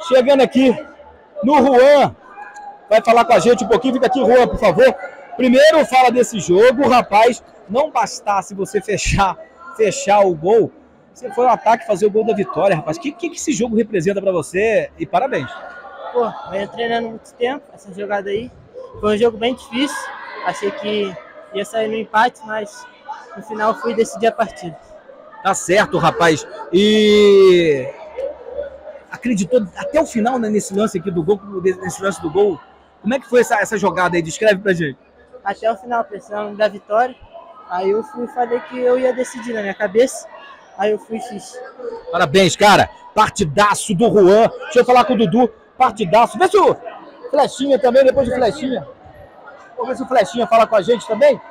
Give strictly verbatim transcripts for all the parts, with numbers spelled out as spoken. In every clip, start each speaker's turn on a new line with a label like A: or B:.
A: Chegando aqui no Juan, vai falar com a gente um pouquinho. Fica aqui, Juan, por favor. Primeiro fala desse jogo, rapaz. Não bastasse você fechar, fechar o gol, você foi ao ataque fazer o gol da vitória, rapaz. O que, que esse jogo representa pra você? E parabéns.
B: Pô, eu venho treinando muito tempo, essa jogada aí. Foi um jogo bem difícil. Achei que ia sair no empate, mas no final fui decidir a partida.
A: Tá certo, rapaz. E acreditou até o final, né, nesse lance aqui do gol, nesse lance do gol. Como é que foi essa, essa jogada aí? Descreve pra gente. Até
B: o final, precisando da vitória. Aí eu fui falei que eu ia decidir na minha cabeça. Aí eu fui e fiz.
A: Parabéns, cara. Partidaço do Juan. Deixa eu falar com o Dudu. Partidaço. Vê se o Flechinha também, depois do Flechinha. Vamos ver se o Flechinha fala com a gente também.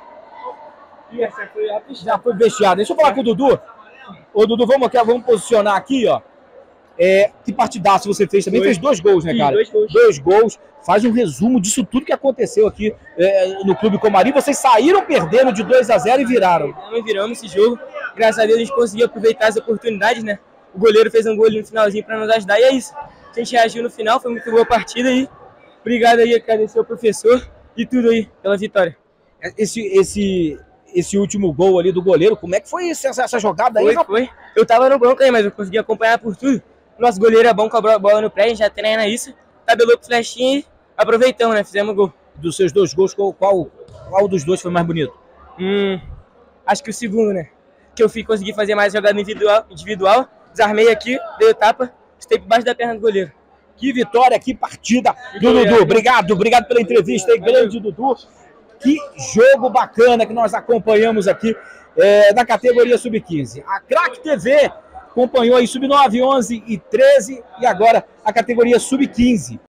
A: Já foi vestiado. Deixa eu falar com o Dudu. Ô, Dudu, vamos, aqui, vamos posicionar aqui, ó. É, que partidaço você fez também? Dois. Fez dois gols, né, cara? Sim, dois gols. Dois gols. Faz um resumo disso tudo que aconteceu aqui é, no Clube Comari. Vocês saíram perdendo de dois a zero e viraram.
C: Nós viramos esse jogo. Graças a Deus a gente conseguiu aproveitar as oportunidades, né? O goleiro fez um gol ali no finalzinho para nos ajudar e é isso. A gente reagiu no final, foi muito boa a partida aí. Obrigado aí, agradecer ao professor e tudo aí pela vitória.
A: Esse, esse, esse último gol ali do goleiro, como é que foi essa, essa jogada aí?
C: Foi, foi. Eu tava no banco aí, mas eu consegui acompanhar por tudo. Nosso goleiro é bom com a bola no pé, a gente já treina isso. Tabelou pro Flechinha e aproveitamos, né? Fizemos gol.
A: Dos seus dois gols, qual, qual, qual dos dois foi mais bonito?
C: Hum, acho que o segundo, né? Que eu fui conseguir fazer mais jogada individual, individual. Desarmei aqui, dei tapa, estei por baixo da perna do goleiro.
A: Que vitória, que partida do Dudu. Obrigado, obrigado pela entrevista aí, grande Dudu. Que jogo bacana que nós acompanhamos aqui é, na categoria sub quinze. A Crack T V acompanhou aí sub nove, onze e treze e agora a categoria sub quinze.